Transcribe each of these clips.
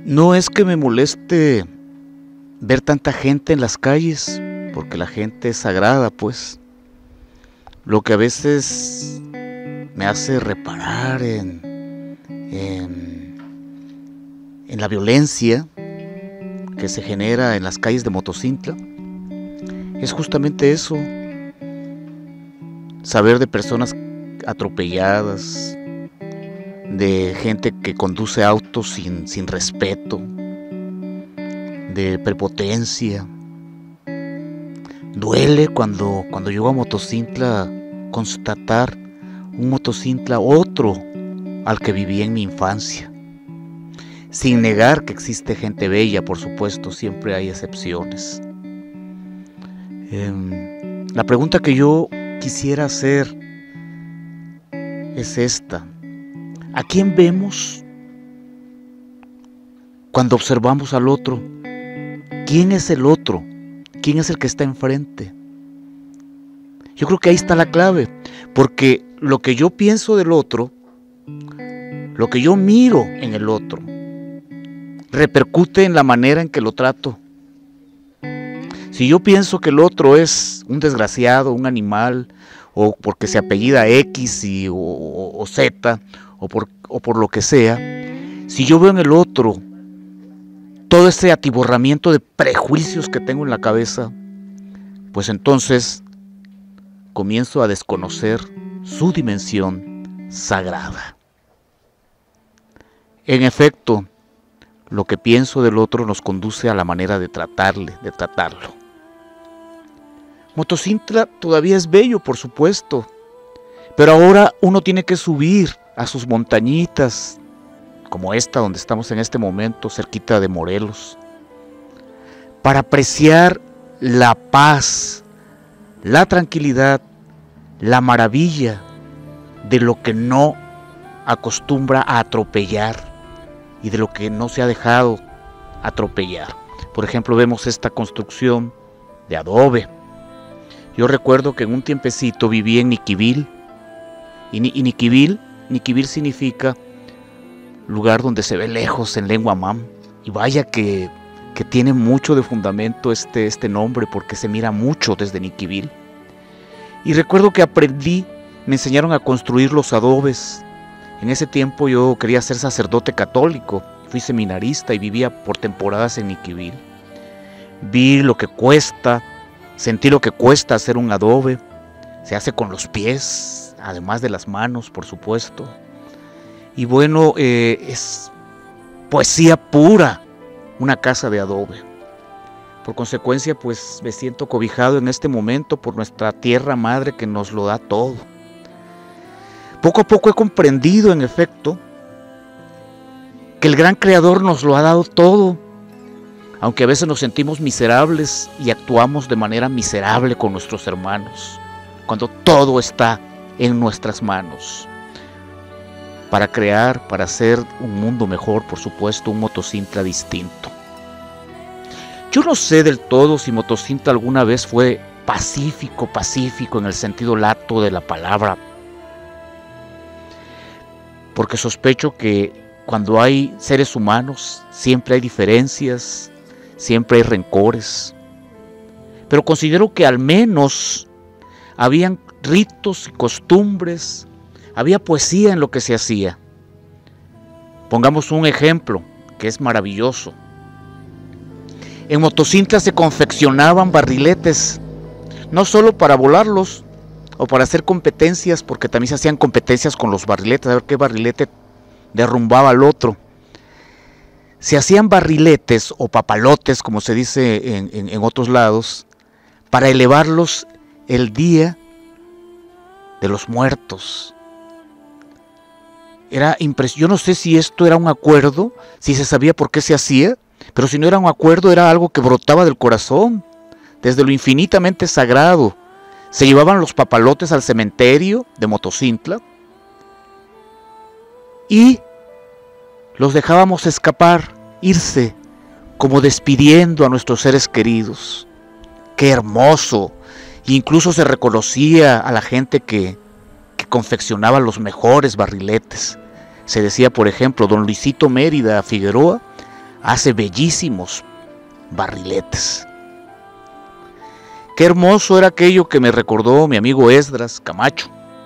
No es que me moleste ver tanta gente en las calles, porque la gente es sagrada, pues. Lo que a veces me hace reparar en la violencia que se genera en las calles de Motocintla es justamente eso. Saber de personas atropelladas, de gente que conduce autos sin respeto, de prepotencia. Duele cuando llego a Motocintla constatar un Motocintla otro al que viví en mi infancia. Sin negar que existe gente bella, por supuesto, siempre hay excepciones. La pregunta que yo quisiera hacer es esta: ¿a quién vemos cuando observamos al otro? ¿Quién es el otro? ¿Quién es el que está enfrente? Yo creo que ahí está la clave, porque lo que yo pienso del otro, lo que yo miro en el otro, repercute en la manera en que lo trato. Si yo pienso que el otro es un desgraciado, un animal, o porque se apellida X o Z, o por lo que sea, si yo veo en el otro todo ese atiborramiento de prejuicios que tengo en la cabeza, pues entonces comienzo a desconocer su dimensión sagrada. En efecto, lo que pienso del otro nos conduce a la manera de tratarlo. Motocintla todavía es bello, por supuesto, pero ahora uno tiene que subir a sus montañitas, como esta donde estamos en este momento, cerquita de Morelos, para apreciar la paz, la tranquilidad, la maravilla de lo que no acostumbra a atropellar y de lo que no se ha dejado atropellar. Por ejemplo, vemos esta construcción de adobe. Yo recuerdo que en un tiempecito viví en Niquivil, y Niquivil significa lugar donde se ve lejos en lengua mam, y vaya que tiene mucho de fundamento este nombre, porque se mira mucho desde Niquivil. Y recuerdo que me enseñaron a construir los adobes. En ese tiempo yo quería ser sacerdote católico, fui seminarista y vivía por temporadas en Niquivil. Vi lo que cuesta, sentí lo que cuesta hacer un adobe. Se hace con los pies, además de las manos, por supuesto. Y bueno, es poesía pura, una casa de adobe. Por consecuencia, pues me siento cobijado en este momento por nuestra tierra madre que nos lo da todo. Poco a poco he comprendido, en efecto, que el gran creador nos lo ha dado todo, aunque a veces nos sentimos miserables y actuamos de manera miserable con nuestros hermanos, cuando todo está en nuestras manos. Para crear, para hacer un mundo mejor, por supuesto, un Motocintla distinto. Yo no sé del todo si Motocintla alguna vez fue pacífico en el sentido lato de la palabra, porque sospecho que cuando hay seres humanos siempre hay diferencias, siempre hay rencores, pero considero que al menos habían ritos y costumbres, había poesía en lo que se hacía. Pongamos un ejemplo que es maravilloso. En Motocintla se confeccionaban barriletes, no solo para volarlos o para hacer competencias, porque también se hacían competencias con los barriletes, a ver qué barrilete derrumbaba al otro. Se hacían barriletes o papalotes, como se dice en otros lados, para elevarlos el día de los muertos. Era impresionante. Yo no sé si esto era un acuerdo, si se sabía por qué se hacía, pero si no era un acuerdo, era algo que brotaba del corazón, desde lo infinitamente sagrado. Se llevaban los papalotes al cementerio de Motocintla y los dejábamos escapar, irse, como despidiendo a nuestros seres queridos. ¡Qué hermoso! Incluso se reconocía a la gente que confeccionaba los mejores barriletes. Se decía, por ejemplo, don Luisito Mérida Figueroa hace bellísimos barriletes. Qué hermoso era aquello que me recordó mi amigo Esdras Camacho,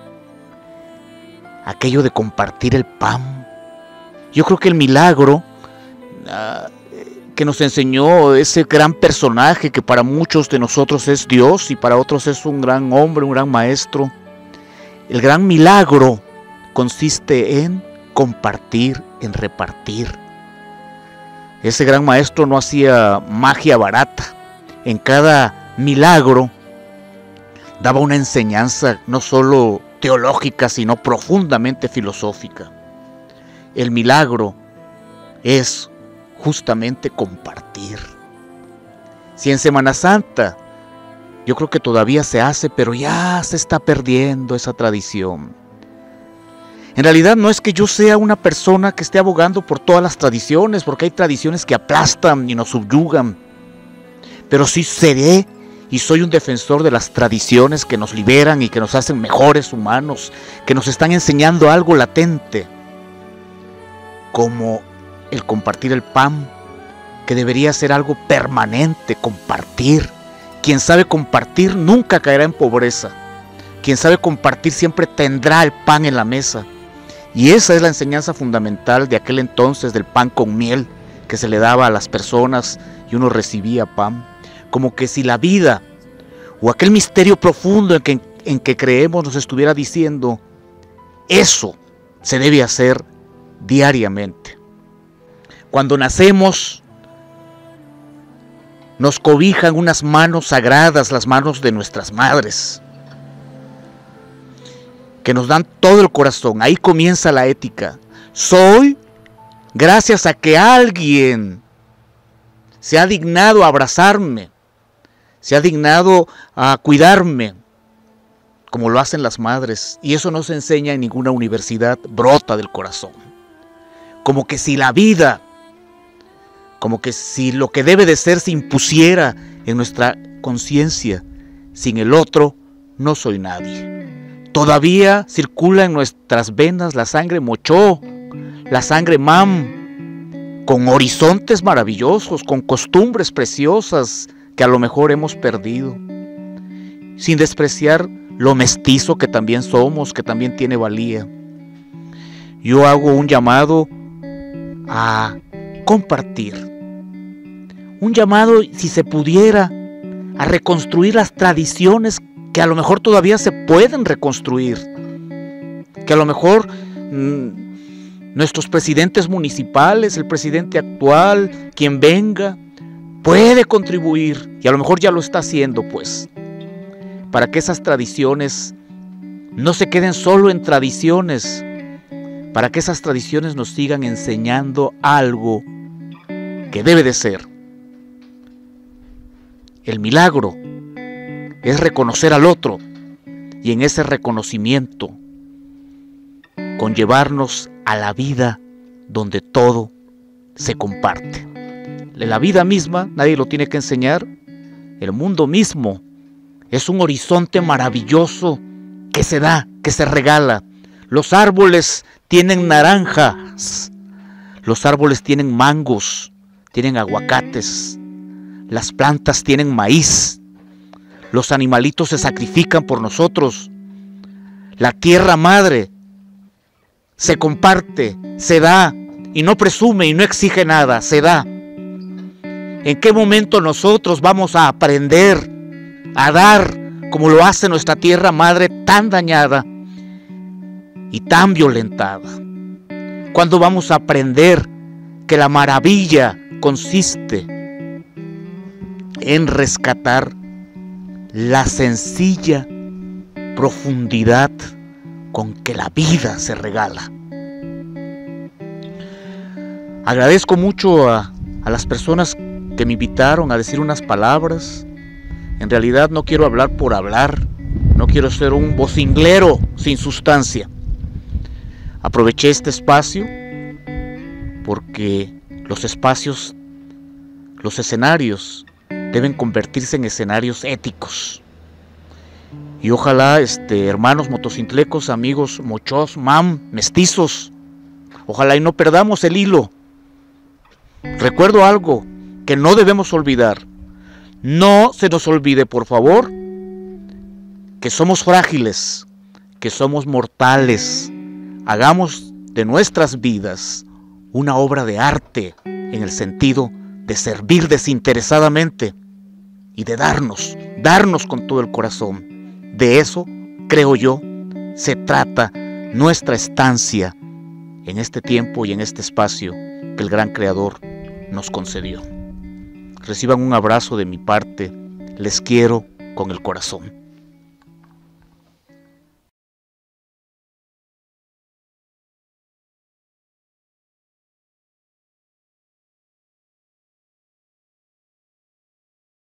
aquello de compartir el pan. Yo creo que el milagro que nos enseñó ese gran personaje que para muchos de nosotros es Dios y para otros es un gran hombre, un gran maestro. El gran milagro consiste en compartir, en repartir. Ese gran maestro no hacía magia barata. En cada milagro daba una enseñanza no solo teológica, sino profundamente filosófica. El milagro es justamente compartir. Si en Semana Santa, yo creo que todavía se hace, pero ya se está perdiendo esa tradición. En realidad no es que yo sea una persona que esté abogando por todas las tradiciones, porque hay tradiciones que aplastan y nos subyugan. Pero sí seré y soy un defensor de las tradiciones que nos liberan y que nos hacen mejores humanos, que nos están enseñando algo latente, como el compartir el pan, que debería ser algo permanente, compartir. Quien sabe compartir nunca caerá en pobreza. Quien sabe compartir siempre tendrá el pan en la mesa. Y esa es la enseñanza fundamental de aquel entonces del pan con miel que se le daba a las personas y uno recibía pan. Como que si la vida o aquel misterio profundo en que creemos nos estuviera diciendo, eso se debe hacer diariamente. Cuando nacemos, nos cobijan unas manos sagradas, las manos de nuestras madres, que nos dan todo el corazón. Ahí comienza la ética. Soy gracias a que alguien se ha dignado a abrazarme, se ha dignado a cuidarme, como lo hacen las madres. Y eso no se enseña en ninguna universidad, brota del corazón. Como que si la vida, como que si lo que debe de ser se impusiera en nuestra conciencia, sin el otro no soy nadie. Todavía circula en nuestras venas la sangre mochó, la sangre mam, con horizontes maravillosos, con costumbres preciosas que a lo mejor hemos perdido, sin despreciar lo mestizo que también somos, que también tiene valía. Yo hago un llamado a compartir, un llamado, si se pudiera, a reconstruir las tradiciones que a lo mejor todavía se pueden reconstruir, que a lo mejor nuestros presidentes municipales, el presidente actual, quien venga, puede contribuir, y a lo mejor ya lo está haciendo, pues, para que esas tradiciones no se queden solo en tradiciones, para que esas tradiciones nos sigan enseñando algo que debe de ser. El milagro es reconocer al otro y en ese reconocimiento conllevarnos a la vida donde todo se comparte. La vida misma, nadie lo tiene que enseñar, el mundo mismo es un horizonte maravilloso que se da, que se regala. Los árboles tienen naranjas, los árboles tienen mangos, tienen aguacates, las plantas tienen maíz, los animalitos se sacrifican por nosotros, la tierra madre se comparte, se da y no presume y no exige nada, se da. ¿En qué momento nosotros vamos a aprender a dar como lo hace nuestra tierra madre tan dañada y tan violentada? ¿Cuándo vamos a aprender que la maravilla consiste en rescatar la sencilla profundidad con que la vida se regala? Agradezco mucho a las personas que me invitaron a decir unas palabras. En realidad no quiero hablar por hablar, no quiero ser un vocinglero sin sustancia. Aproveché este espacio porque los espacios, los escenarios deben convertirse en escenarios éticos. Y ojalá, hermanos motociclecos, amigos mochos, mam, mestizos, ojalá y no perdamos el hilo Recuerdo algo que no debemos olvidar. No se nos olvide, por favor, que somos frágiles, que somos mortales. Hagamos de nuestras vidas una obra de arte en el sentido de servir desinteresadamente y de darnos con todo el corazón. De eso, creo yo, se trata nuestra estancia en este tiempo y en este espacio que el gran Creador nos concedió. Reciban un abrazo de mi parte, les quiero con el corazón.